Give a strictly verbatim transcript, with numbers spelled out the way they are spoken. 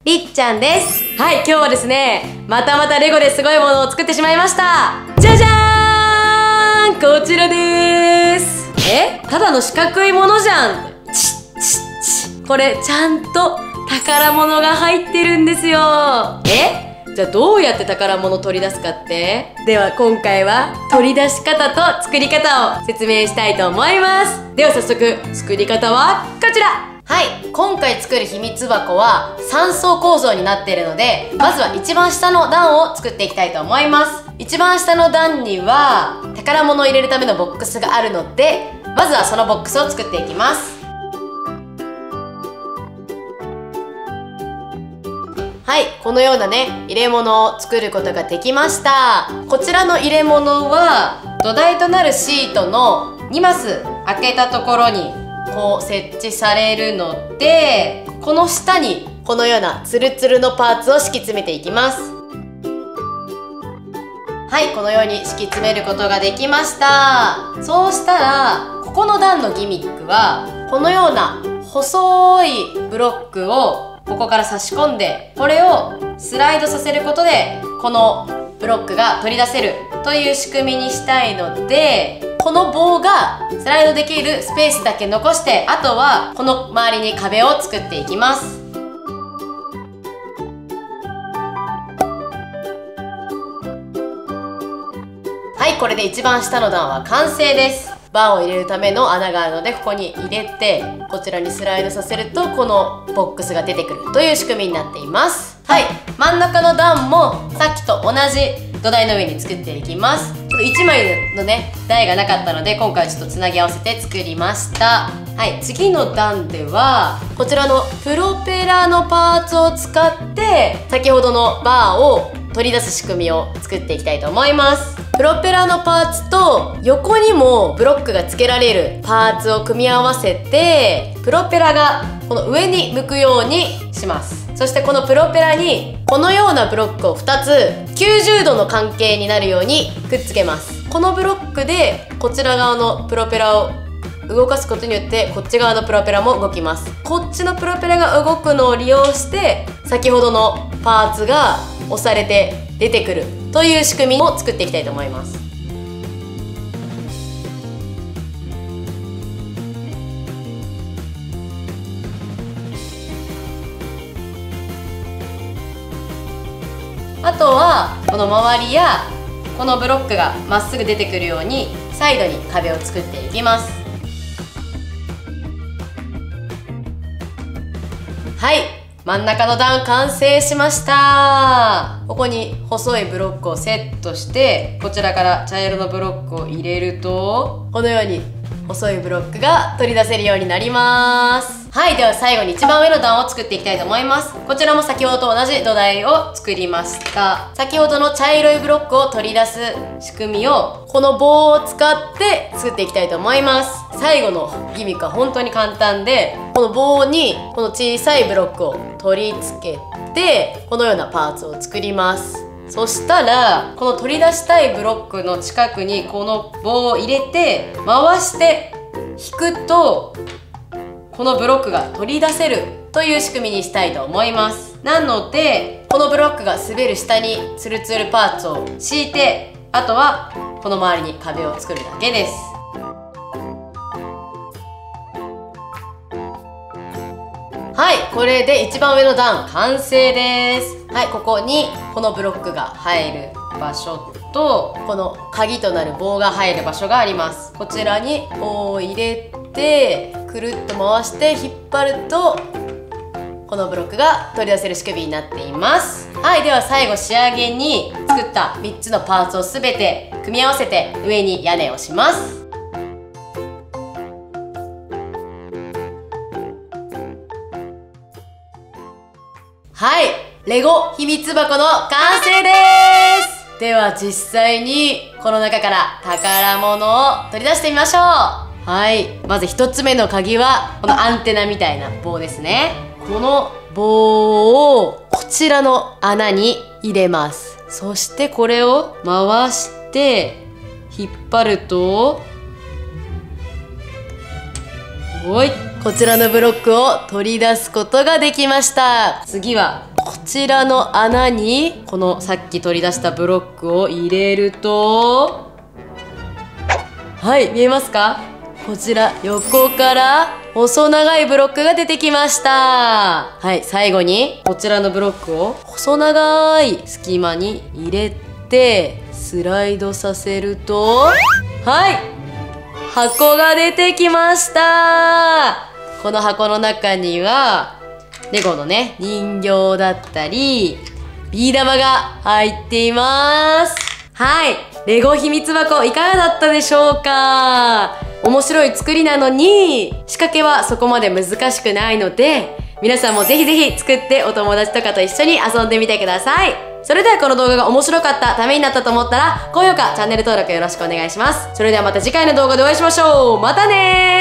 りっちゃんです。はい、今日はですね、またまたレゴですごいものを作ってしまいました。じゃじゃーん、こちらでーす。え、ただの四角いものじゃん。ちっちっち、これちゃんと宝物が入ってるんですよ。え、じゃあどうやって宝物取り出すかって？では今回は取り出し方と作り方を説明したいと思います。では早速作り方はこちら。はい、今回作る秘密箱はさん層構造になっているので、まずは一番下の段を作っていきたいと思います。一番下の段には宝物を入れるためのボックスがあるので、まずはそのボックスを作っていきます。はい、このようなね、入れ物を作ることができました。こちらの入れ物は土台となるシートのにマス開けたところにこう設置されるので、この下にこのようなツルツルのパーツを敷き詰めていきます。はい、このように敷き詰めることができました。そうしたらここの段のギミックはこのような細いブロックをここから差し込んで、これをスライドさせることでこのブロックが取り出せるという仕組みにしたいので、この棒がスライドできるスペースだけ残して、あとはこの周りに壁を作っていきます。はい、これで一番下の段は完成です。バーを入れるための穴があるので、ここに入れてこちらにスライドさせるとこのボックスが出てくるという仕組みになっています。はい、真ん中の段もさっきと同じ土台の上に作っていきます。ちょっといちまいのね台がなかったので、今回はちょっとつなぎ合わせて作りました。はい、次の段ではこちらのプロペラのパーツを使って先ほどのバーを取り出す仕組みを作っていきたいと思います。プロペラのパーツと横にもブロックが付けられるパーツを組み合わせて、プロペラがこの上に向くようにします。そしてこのプロペラにこのようなブロックをふたつきゅうじゅうどの関係になるようにくっつけます。このブロックでこちら側のプロペラを動かすことによってこっち側のプロペラも動きます。こっちのプロペラが動くのを利用して先ほどのパーツが押されて出てくるという仕組みを作っていきたいと思います。あとはこの周りやこのブロックがまっすぐ出てくるようにサイドに壁を作っていきます。はい、真ん中の段完成しました。ここに細いブロックをセットして、こちらから茶色のブロックを入れるとこのように細いブロックが取り出せるようになります。はい、では最後に一番上の段を作っていきたいと思います。こちらも先ほどと同じ土台を作りました。先ほどの茶色いブロックを取り出す仕組みをこの棒を使って作っていきたいと思います。最後のギミックは本当に簡単で、この棒にこの小さいブロックを取り付けてこのようなパーツを作ります。そしたらこの取り出したいブロックの近くにこの棒を入れて回して引くとこのブロックが取り出せるという仕組みにしたいと思います。なのでこのブロックが滑る下にツルツルパーツを敷いて、あとはこの周りに壁を作るだけです。はい、これで一番上の段完成です。はい、ここにこのブロックが入る場所とこの鍵となる棒が入る場所があります。こちらにこう入れてくるっと回して引っ張るとこのブロックが取り出せる仕組みになっています。はい、では最後仕上げに作ったみっつのパーツを全て組み合わせて上に屋根をします。はい、レゴ秘密箱の完成です。では実際にこの中から宝物を取り出してみましょう。はい、まずひとつめの鍵はこのアンテナみたいな棒ですね。この棒をこちらの穴に入れます。そしてこれを回して引っ張ると、おい、こちらのブロックを取り出すことができました。次はこちらの穴にこのさっき取り出したブロックを入れると、はい、見えますか？こちら横から細長いブロックが出てきました。はい、最後にこちらのブロックを細長い隙間に入れてスライドさせると、はい、箱が出てきました。この箱の中にはレゴのね、人形だったりビー玉が入っています。はい、レゴ秘密箱いかがだったでしょうか？面白い作りなのに仕掛けはそこまで難しくないので、皆さんもぜひぜひ作ってお友達とかと一緒に遊んでみてください。それではこの動画が面白かった、ためになったと思ったら高評価、チャンネル登録よろしくお願いします。それではまた次回の動画でお会いしましょう。またねー。